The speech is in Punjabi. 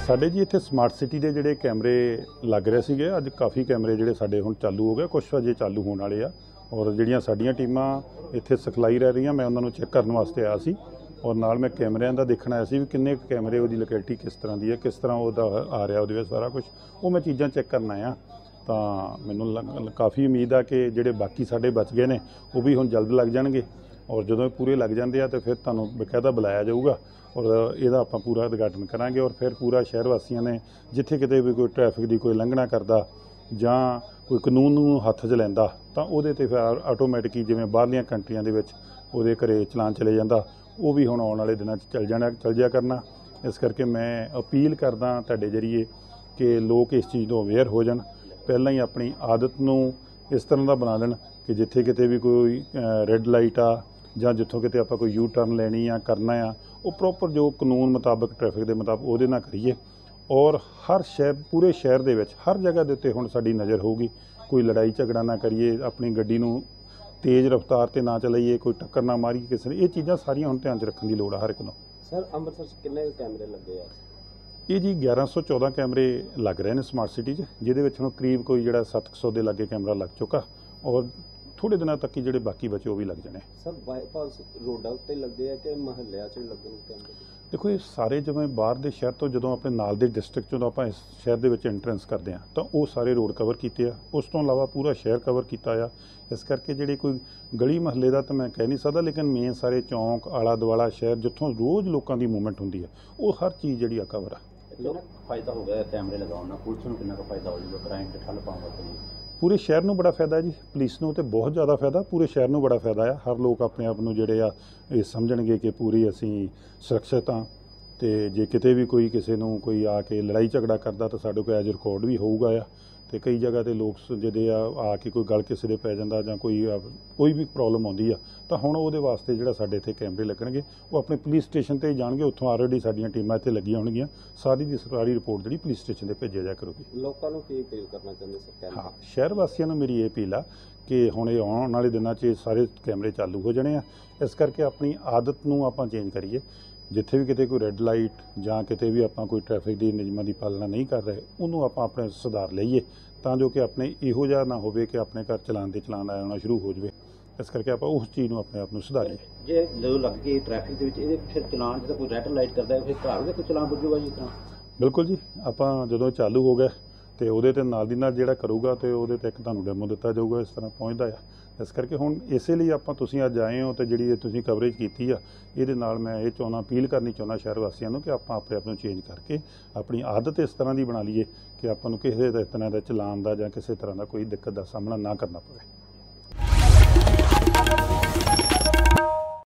ਸਾਡੇ ਜੀ ਇੱਥੇ ਸਮਾਰਟ ਸਿਟੀ ਦੇ ਜਿਹੜੇ ਕੈਮਰੇ ਲੱਗ ਰਹੇ ਸੀਗੇ, ਅੱਜ ਕਾਫੀ ਕੈਮਰੇ ਜਿਹੜੇ ਸਾਡੇ ਹੁਣ ਚਾਲੂ ਹੋ ਗਏ, ਕੁਛ ਅਜੇ ਚਾਲੂ ਹੋਣ ਵਾਲੇ ਆ। ਔਰ ਜਿਹੜੀਆਂ ਸਾਡੀਆਂ ਟੀਮਾਂ ਇੱਥੇ ਸਿਖਲਾਈ ਰਹਿ ਰਹੀਆਂ, ਮੈਂ ਉਹਨਾਂ ਨੂੰ ਚੈੱਕ ਕਰਨ ਵਾਸਤੇ ਆਇਆ ਸੀ। ਔਰ ਨਾਲ ਮੈਂ ਕੈਮਰਿਆਂ ਦਾ ਦੇਖਣ ਆਇਆ ਸੀ ਵੀ ਕਿੰਨੇ ਕੈਮਰੇ, ਉਹਦੀ ਲੋਕੇਲਿਟੀ ਕਿਸ ਤਰ੍ਹਾਂ ਦੀ ਹੈ, ਕਿਸ ਤਰ੍ਹਾਂ ਉਹਦਾ ਆ ਰਿਹਾ ਉਹਦੇ ਵਿੱਚ ਸਾਰਾ ਕੁਝ, ਉਹ ਮੈਂ ਚੀਜ਼ਾਂ ਚੈੱਕ ਕਰਨ ਆਇਆ। ਤਾਂ ਮੈਨੂੰ ਕਾਫੀ ਉਮੀਦ ਆ ਕਿ ਜਿਹੜੇ ਬਾਕੀ ਸਾਡੇ ਬਚ ਗਏ ਨੇ ਉਹ ਵੀ ਹੁਣ ਜਲਦ ਲੱਗ ਜਾਣਗੇ। ਔਰ ਜਦੋਂ ਇਹ ਪੂਰੇ ਲੱਗ ਜਾਂਦੇ ਆ ਤਾਂ ਫਿਰ ਤੁਹਾਨੂੰ ਬਕਾਇਦਾ ਬੁਲਾਇਆ ਜਾਊਗਾ ਔਰ ਇਹਦਾ ਆਪਾਂ ਪੂਰਾ ਉਦਘਾਟਨ ਕਰਾਂਗੇ। ਔਰ ਫਿਰ ਪੂਰਾ ਸ਼ਹਿਰ ਵਾਸੀਆਂ ਨੇ ਜਿੱਥੇ ਕਿਤੇ ਵੀ ਕੋਈ ਟ੍ਰੈਫਿਕ ਦੀ ਕੋਈ ਉਲੰਘਣਾ ਕਰਦਾ ਜਾਂ ਕੋਈ ਕਾਨੂੰਨ ਨੂੰ ਹੱਥ 'ਚ ਲੈਂਦਾ ਤਾਂ ਉਹਦੇ 'ਤੇ ਫਿਰ ਆਟੋਮੈਟਿਕ ਹੀ ਜਿਵੇਂ ਬਾਹਰਲੀਆਂ ਕੰਟਰੀਆਂ ਦੇ ਵਿੱਚ ਉਹਦੇ ਘਰੇ ਚਲਾਨ ਚਲੇ ਜਾਂਦਾ, ਉਹ ਵੀ ਹੁਣ ਆਉਣ ਵਾਲੇ ਦਿਨਾਂ 'ਚ ਚੱਲ ਜਿਆ ਕਰਨਾ। ਇਸ ਕਰਕੇ ਮੈਂ ਅਪੀਲ ਕਰਦਾ ਤੁਹਾਡੇ ਜ਼ਰੀਏ ਕਿ ਲੋਕ ਇਸ ਚੀਜ਼ ਤੋਂ ਅਵੇਅਰ ਹੋ ਜਾਣ, ਪਹਿਲਾਂ ਹੀ ਆਪਣੀ ਆਦਤ ਨੂੰ ਇਸ ਤਰ੍ਹਾਂ ਦਾ ਬਣਾ ਲੈਣ ਕਿ ਜਿੱਥੇ ਕਿਤੇ ਵੀ ਕੋਈ ਰੈੱਡ ਲਾਈਟ ਆ ਜਾਂ ਜਿੱਥੋਂ ਕਿਤੇ ਆਪਾਂ ਕੋਈ ਯੂ ਟਰਨ ਲੈਣੀ ਆ ਕਰਨਾ ਆ, ਉਹ ਪ੍ਰੋਪਰ ਜੋ ਕਾਨੂੰਨ ਮੁਤਾਬਕ ਟ੍ਰੈਫਿਕ ਦੇ ਮੁਤਾਬਕ ਉਹਦੇ ਨਾਲ ਕਰੀਏ। ਔਰ ਹਰ ਸ਼ਹਿਰ, ਪੂਰੇ ਸ਼ਹਿਰ ਦੇ ਵਿੱਚ ਹਰ ਜਗ੍ਹਾ ਦੇ ਉੱਤੇ ਹੁਣ ਸਾਡੀ ਨਜ਼ਰ ਹੋਊਗੀ, ਕੋਈ ਲੜਾਈ ਝਗੜਾ ਨਾ ਕਰੀਏ, ਆਪਣੀ ਗੱਡੀ ਨੂੰ ਤੇਜ਼ ਰਫ਼ਤਾਰ 'ਤੇ ਨਾ ਚਲਾਈਏ, ਕੋਈ ਟੱਕਰ ਨਾ ਮਾਰੀਏ ਕਿਸੇ ਨੇ। ਇਹ ਚੀਜ਼ਾਂ ਸਾਰੀਆਂ ਹੁਣ ਧਿਆਨ 'ਚ ਰੱਖਣ ਦੀ ਲੋੜ ਆ ਹਰ ਇੱਕ ਨੂੰ। ਸਰ ਅੰਮ੍ਰਿਤਸਰ 'ਚ ਕਿੰਨੇ ਕੈਮਰੇ ਲੱਗੇ ਆ? ਇਹ ਜੀ 1114 ਕੈਮਰੇ ਲੱਗ ਰਹੇ ਨੇ ਸਮਾਰਟ ਸਿਟੀ 'ਚ, ਜਿਹਦੇ ਵਿੱਚ ਹੁਣ ਕਰੀਬ ਕੋਈ ਜਿਹੜਾ 700 ਦੇ ਲਾਗੇ ਕੈਮਰਾ ਲੱਗ ਚੁੱਕਾ ਔਰ ਥੋੜ੍ਹੇ ਦਿਨਾਂ ਤੱਕ ਹੀ ਜਿਹੜੇ ਬਾਕੀ ਬਚੇ ਉਹ ਵੀ ਲੱਗ ਜਾਣੇ। ਸਰ ਬਾਈਪਾਸ ਰੋਡਾਂ ਉੱਤੇ ਲੱਗੇ ਆ ਕਿ ਮਹੱਲਿਆਂ 'ਚ ਲੱਗਣ ਕੈਮਰੇ? ਦੇਖੋ, ਇਹ ਸਾਰੇ ਜਿਵੇਂ ਬਾਹਰ ਦੇ ਸ਼ਹਿਰ ਤੋਂ ਜਦੋਂ ਆਪਣੇ ਨਾਲ ਦੇ ਡਿਸਟ੍ਰਿਕਟ 'ਚੋਂ ਜਦੋਂ ਆਪਾਂ ਇਸ ਸ਼ਹਿਰ ਦੇ ਵਿੱਚ ਐਂਟਰੈਂਸ ਕਰਦੇ ਹਾਂ ਤਾਂ ਉਹ ਸਾਰੇ ਰੋਡ ਕਵਰ ਕੀਤੇ ਆ। ਉਸ ਤੋਂ ਇਲਾਵਾ ਪੂਰਾ ਸ਼ਹਿਰ ਕਵਰ ਕੀਤਾ ਆ। ਇਸ ਕਰਕੇ ਜਿਹੜੇ ਕੋਈ ਗਲੀ ਮਹੱਲੇ ਦਾ ਤਾਂ ਮੈਂ ਕਹਿ ਨਹੀਂ ਸਕਦਾ, ਲੇਕਿਨ ਮੇਨ ਸਾਰੇ ਚੌਂਕ, ਆਲਾ ਦੁਆਲਾ ਸ਼ਹਿਰ ਜਿੱਥੋਂ ਰੋਜ਼ ਲੋਕਾਂ ਦੀ ਮੂਵਮੈਂਟ ਹੁੰਦੀ ਆ, ਉਹ ਹਰ ਚੀਜ਼ ਜਿਹੜੀ ਆ ਕਵਰ ਆ। ਕਿੰਨਾ ਫਾਇਦਾ ਹੋ ਗਿਆ ਕੈਮਰੇ ਲਗਾਉਣ ਨਾਲ? ਪੁਲਿਸ ਨੂੰ ਕਿੰਨਾ ਕੁ ਫਾਇਦਾ ਹੋ ਜਾਊਗਾ ਕ੍ਰਾਈਮ 'ਤੇ ਠੱਲ ਪਾਉਣ ਵਾਸਤੇ? ਪੂਰੇ ਸ਼ਹਿਰ ਨੂੰ ਬੜਾ ਫਾਇਦਾ ਜੀ, ਪੁਲਿਸ ਨੂੰ ਤੇ ਬਹੁਤ ਜ਼ਿਆਦਾ ਫਾਇਦਾ, ਪੂਰੇ ਸ਼ਹਿਰ ਨੂੰ ਬੜਾ ਫਾਇਦਾ ਆ। ਹਰ ਲੋਕ ਆਪਣੇ ਆਪ ਨੂੰ ਜਿਹੜੇ ਆ ਇਹ ਸਮਝਣਗੇ ਕਿ ਪੂਰੀ ਅਸੀਂ ਸੁਰੱਖਿਅਤ ਹਾਂ। ਅਤੇ ਜੇ ਕਿਤੇ ਵੀ ਕੋਈ ਕਿਸੇ ਨੂੰ ਕੋਈ ਆ ਕੇ ਲੜਾਈ ਝਗੜਾ ਕਰਦਾ ਤਾਂ ਸਾਡੇ ਕੋਲ ਐਜ ਰਿਕਾਰਡ ਵੀ ਹੋਊਗਾ ਆ। ਅਤੇ ਕਈ ਜਗ੍ਹਾ 'ਤੇ ਲੋਕ ਜਿਹੜੇ ਆ ਕੇ ਕੋਈ ਗੱਲ ਕਿਸੇ ਦੇ ਪੈ ਜਾਂਦਾ ਜਾਂ ਕੋਈ ਵੀ ਪ੍ਰੋਬਲਮ ਆਉਂਦੀ ਆ ਤਾਂ ਹੁਣ ਉਹਦੇ ਵਾਸਤੇ ਜਿਹੜਾ ਸਾਡੇ ਇੱਥੇ ਕੈਮਰੇ ਲੱਗਣਗੇ, ਉਹ ਆਪਣੇ ਪੁਲਿਸ ਸਟੇਸ਼ਨ 'ਤੇ ਜਾਣਗੇ। ਉੱਥੋਂ ਆਲਰੇਡੀ ਸਾਡੀਆਂ ਟੀਮਾਂ ਇੱਥੇ ਲੱਗੀਆਂ ਹੋਣਗੀਆਂ, ਸਾਰੀ ਦੀ ਸਾਰੀ ਰਿਪੋਰਟ ਜਿਹੜੀ ਪੁਲਿਸ ਸਟੇਸ਼ਨ 'ਤੇ ਭੇਜਿਆ ਜਾ ਕਰੂਗੀ। ਲੋਕਾਂ ਨੂੰ ਕੀ ਅਪੀਲ ਕਰਨਾ ਚਾਹੁੰਦੇ ਸਰ? ਹਾਂ, ਸ਼ਹਿਰ ਵਾਸੀਆਂ ਨੂੰ ਮੇਰੀ ਇਹ ਅਪੀਲ ਆ ਕਿ ਹੁਣ ਇਹ ਆਉਣ ਵਾਲੇ ਦਿਨਾਂ 'ਚ ਸਾਰੇ ਕੈਮਰੇ ਚਾਲੂ ਹੋ ਜਾਣੇ ਆ। ਇਸ ਕਰਕੇ ਆਪਣੀ ਆਦਤ ਨੂੰ ਆਪਾਂ ਚੇਂਜ ਕਰੀਏ। ਜਿੱਥੇ ਵੀ ਕਿਤੇ ਕੋਈ ਰੈੱਡ ਲਾਈਟ ਜਾਂ ਕਿਤੇ ਵੀ ਆਪਾਂ ਕੋਈ ਟ੍ਰੈਫਿਕ ਦੀ ਨਿਯਮਾਂ ਦੀ ਪਾਲਣਾ ਨਹੀਂ ਕਰ ਰਹੇ, ਉਹਨੂੰ ਆਪਾਂ ਆਪਣੇ ਸੁਧਾਰ ਲਈਏ ਤਾਂ ਜੋ ਕਿ ਆਪਣੇ ਇਹੋ ਜਿਹਾ ਨਾ ਹੋਵੇ ਕਿ ਆਪਣੇ ਘਰ ਚਲਾਨ ਆਉਣਾ ਸ਼ੁਰੂ ਹੋ ਜਾਵੇ। ਇਸ ਕਰਕੇ ਆਪਾਂ ਉਸ ਚੀਜ਼ ਨੂੰ ਆਪਣੇ ਆਪ ਨੂੰ ਸੁਧਾਰੀਏ। ਜੇ ਜਦੋਂ ਲੱਗ ਗਈ ਟ੍ਰੈਫਿਕ ਦੇ ਵਿੱਚ ਇਹਦੇ ਫਿਰ ਚਲਾਨ ਜਦੋਂ ਕੋਈ ਰੈੱਡ ਲਾਈਟ ਕਰਦਾ ਫਿਰ ਘਰ ਦੇ ਕੋਈ ਚਲਾਨ ਪੁੱਜੂਗਾ ਜੀ? ਤਾਂ ਬਿਲਕੁਲ ਜੀ, ਆਪਾਂ ਜਦੋਂ ਚਾਲੂ ਹੋ ਗਏ ਅਤੇ ਉਹਦੇ 'ਤੇ ਨਾਲ ਦੀ ਨਾਲ ਜਿਹੜਾ ਕਰੂਗਾ ਅਤੇ ਉਹਦੇ 'ਤੇ ਇੱਕ ਤੁਹਾਨੂੰ ਡੈਮੋ ਦਿੱਤਾ ਜਾਊਗਾ, ਇਸ ਤਰ੍ਹਾਂ ਪਹੁੰਚਦਾ ਆ। ਇਸ ਕਰਕੇ ਹੁਣ ਇਸੇ ਲਈ ਤੁਸੀਂ ਅੱਜ ਆਏ ਹੋ ਅਤੇ ਜਿਹੜੀ ਤੁਸੀਂ ਕਵਰੇਜ ਕੀਤੀ ਆ, ਇਹਦੇ ਨਾਲ ਮੈਂ ਇਹ ਚਾਹੁੰਦਾ, ਅਪੀਲ ਕਰਨੀ ਚਾਹੁੰਦਾ ਸ਼ਹਿਰ ਵਾਸੀਆਂ ਨੂੰ ਕਿ ਆਪਾਂ ਆਪਣੇ ਆਪ ਨੂੰ ਚੇਂਜ ਕਰਕੇ ਆਪਣੀ ਆਦਤ ਇਸ ਤਰ੍ਹਾਂ ਦੀ ਬਣਾ ਲਈਏ ਕਿ ਆਪਾਂ ਨੂੰ ਕਿਸੇ ਤਰ੍ਹਾਂ ਦਾ ਚਲਾਨ ਦਾ ਜਾਂ ਕਿਸੇ ਤਰ੍ਹਾਂ ਦਾ ਕੋਈ ਦਿੱਕਤ ਦਾ ਸਾਹਮਣਾ ਨਾ ਕਰਨਾ ਪਵੇ।